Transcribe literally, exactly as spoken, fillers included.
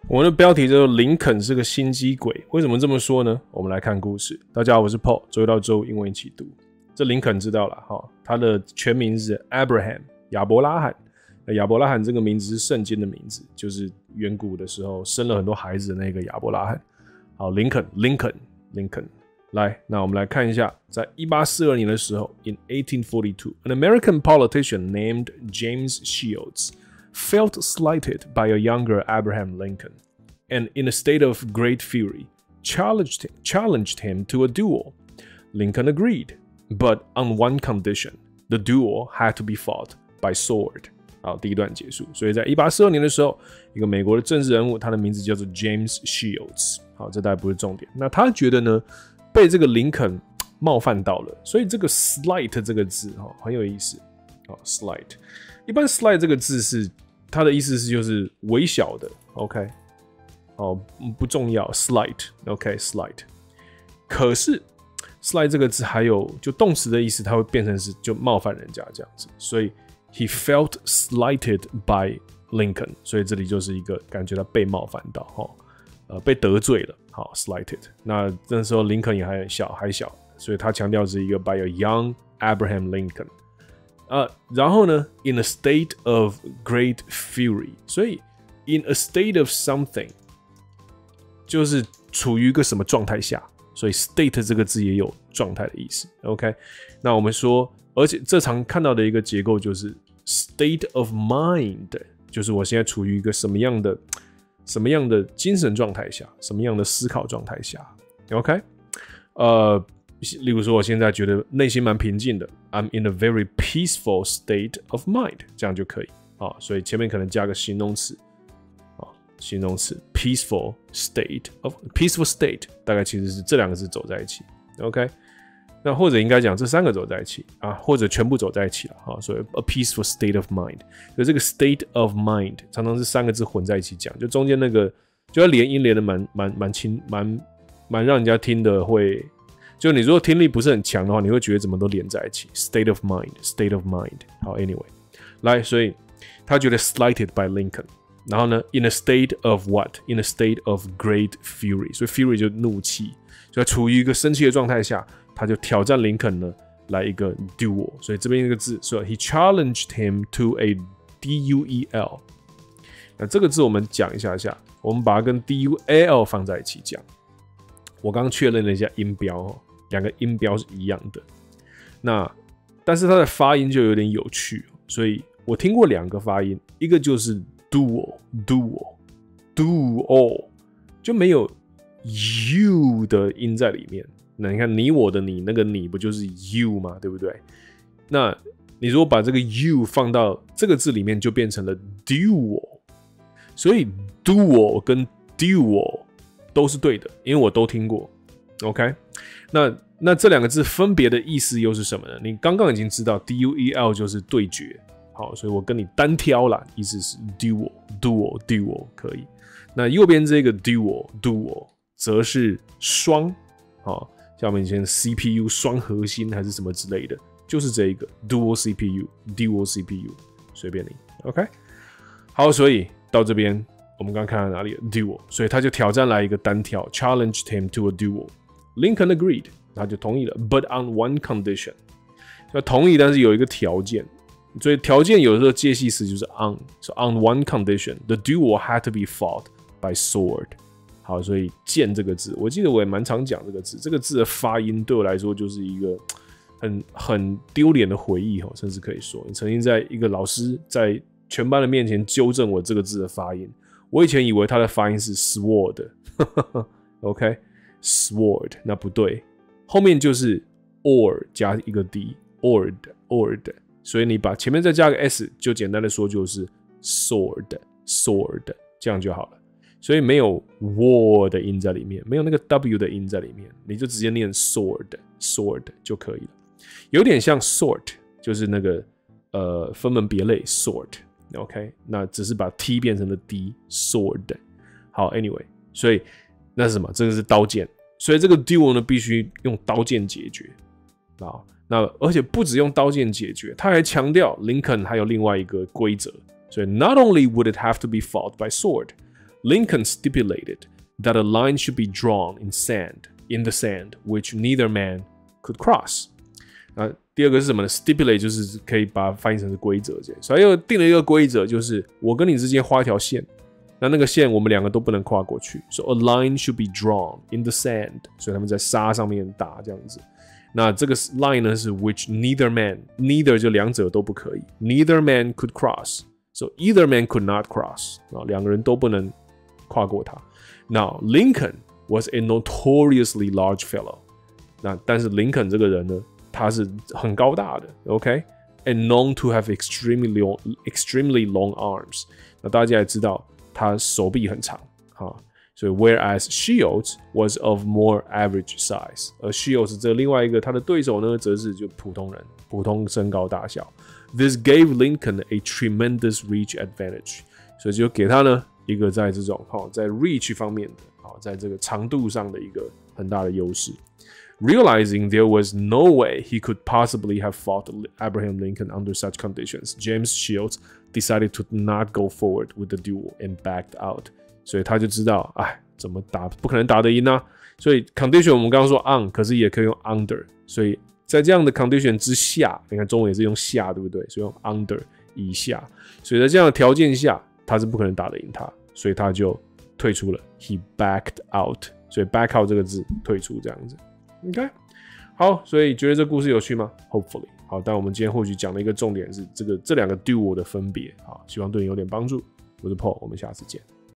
我们的标题叫做林肯是个心机鬼，为什么这么说呢？我们来看故事。大家好，我是 Paul， 周一到周五英文一起读。这林肯知道了哈，他的全名是 Abraham 亚伯拉罕。亚伯拉罕这个名字是圣经的名字，就是远古的时候生了很多孩子的那个亚伯拉罕。好，林肯，林肯，林肯。来，那我们来看一下，在一八四二年的时候 ，in eighteen forty-two, an American politician named James Shields felt slighted by a younger Abraham Lincoln, and in a state of great fury, challenged, challenged him to a duel. Lincoln agreed, but on one condition: the duel had to be fought by sword. 好，第一段结束。所以在一八四二年的时候，一个美国的政治人物，他的名字叫做 James Shields。好，这当然不是重点。那他觉得呢，被这个林肯冒犯到了，所以这个 slight 这个字哈很有意思。好 ，slight， 一般 slight 这个字是它的意思是就是微小的 ，OK， 哦不重要 ，slight，OK，slight。可是 slight 这个字还有就动词的意思，它会变成是就冒犯人家这样子，所以 he felt slighted by Lincoln， 所以这里就是一个感觉到被冒犯到，哈，呃被得罪了，好 slighted。那那时候林肯也还很小，还小，所以他强调是一个 by a young Abraham Lincoln。呃，然后呢 ，in a state of great fury， 所以 in a state of something 就是处于一个什么状态下，所以 state 这个字也有状态的意思。OK， 那我们说，而且这常看到的一个结构就是 state of mind， 就是我现在处于一个什么样的什么样的精神状态下，什么样的思考状态下。OK， 呃。例如说，我现在觉得内心蛮平静的 ，I'm in a very peaceful state of mind， 这样就可以啊。所以前面可能加个形容词啊，形容词 peaceful state of peaceful state， 大概其实是这两个字走在一起 ，OK。那或者应该讲这三个走在一起啊，或者全部走在一起了啊。所以 a peaceful state of mind， 所以这个 state of mind 常常是三个字混在一起讲，就中间那个就要连音连的蛮蛮蛮轻蛮蛮让人家听的会。就你如果听力不是很强的话，你会觉得怎么都连在一起。State of mind, state of mind。好 ，anyway， 来，所以他觉得 slighted by Lincoln， 然后呢 ，in a state of what? In a state of great fury。所以 fury 就怒气，所以处于一个生气的状态下，他就挑战林肯呢来一个 duel。所以这边一个字，所以 he challenged him to a duel。那这个字我们讲一下下，我们把它跟 duel 放在一起讲。我刚刚确认了一下音标哦。两个音标是一样的，那但是它的发音就有点有趣，所以我听过两个发音，一个就是 duel duel duel 就没有 u 的音在里面。那你看你我的你那个你不就是 you 吗？对不对？那你如果把这个 u 放到这个字里面，就变成了 duel， 所以 duel 跟 duel 都是对的，因为我都听过。OK， 那那这两个字分别的意思又是什么呢？你刚刚已经知道 duel 就是对决，好，所以我跟你单挑啦，意思是 duel duel duel 可以。那右边这个 duel duel 则是双，好，像我们以前 C P U 双核心还是什么之类的，就是这一个 dual C P U dual C P U 随便你 OK。好，所以到这边我们刚刚看到哪里 duel， 所以他就挑战来一个单挑 ，challenged him to a duel。Lincoln agreed， 他就同意了 ，but on one condition， 他同意，但是有一个条件，所以条件有的时候介系词就是 on，so on one condition，the duel had to be fought by sword。好，所以剑这个字，我记得我也蛮常讲这个字，这个字的发音对我来说就是一个很很丢脸的回忆，甚至可以说，曾经在一个老师在全班的面前纠正我这个字的发音，我以前以为他的发音是 sword，OK。sword 那不对，后面就是 or 加一个 d，ord ord， 所以你把前面再加个 s， 就简单的说就是 sword sword， 这样就好了。所以没有 war 的音在里面，没有那个 w 的音在里面，你就直接念 sword sword 就可以了。有点像 sort， 就是那个呃分门别类 sort，OK， 那只是把 t 变成了 d sword。好 ，anyway， 所以那是什么？这个是刀剑，所以这个 duel 呢必须用刀剑解决啊。那而且不只用刀剑解决，他还强调林肯还有另外一个规则，所以 not only would it have to be fought by sword， Lincoln stipulated that a line should be drawn in sand, in the sand, which neither man could cross. 那第二个是什么呢 ？Stipulate 就是可以把它翻译成是规则，所以又定了一个规则，就是我跟你之间画一条线，那那个线我们两个都不能跨过去。So a line should be drawn in the sand， 所以他们在沙上面打这样子。那这个 line 呢是 which neither man，neither 就两者都不可以 ，neither man could cross。So either man could not cross， 啊，两个人都不能跨过它。Now Lincoln was a notoriously large fellow， 那但是林肯这个人呢？他是很高大的 ，OK， and known to have extremely long, extremely long arms。那大家也知道他手臂很长，哈，所以 whereas Shields was of more average size， 而 Shields 这另外一个他的对手呢，则是就普通人，普通身高大小。This gave Lincoln a tremendous reach advantage， 所以就给他呢一个在这种哈在 reach 方面的，好，在这个长度上的一个很大的优势。Realizing there was no way he could possibly have fought Abraham Lincoln under such conditions, James Shields decided to not go forward with the duel and backed out. 所以他就知道，哎，怎么打不可能打得赢啊！所以 condition 我们刚刚说 on， 可是也可以用 under。所以在这样的 condition 之下，你看中文也是用下，对不对？所以用 under 以下。所以在这样的条件下，他是不可能打得赢他，所以他就退出了。He backed out。所以 back out 这个字退出这样子。OK， 好，所以觉得这故事有趣吗 ？Hopefully， 好，但我们今天或许讲了一个重点是这个这两个 duo 的分别，好，希望对你有点帮助。我是 Paul， 我们下次见。